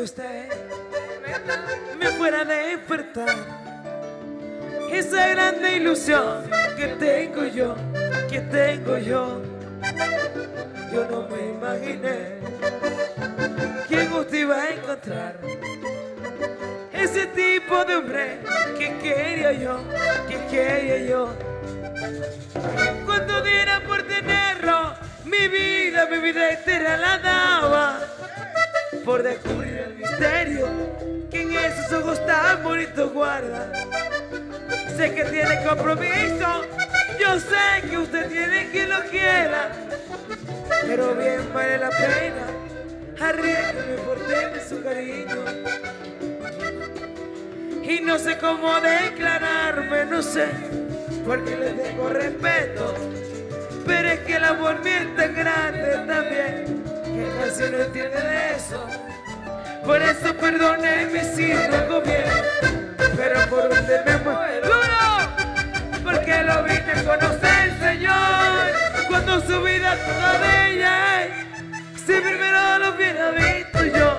usted me fuera a despertar esa grande ilusión que tengo yo, yo no me imaginé que usted iba a encontrar ese tipo de hombre que quería yo. Cuando diera por tenerlo, mi vida entera la daba por descubrir el misterio que en esos ojos tan bonitos guarda. Sé que tiene compromiso, yo sé que usted tiene quien lo quiera, pero bien vale la pena, arriesgueme por tener su cariño. Y no sé cómo declararme, no sé, porque le tengo respeto, pero es que el amor mío es tan grande también, que casi no entiende de eso. Por eso perdóneme si no hago bien, pero por donde me muero, porque lo vine a conocer, Señor, cuando su vida toda de ella, si primero lo hubiera visto yo.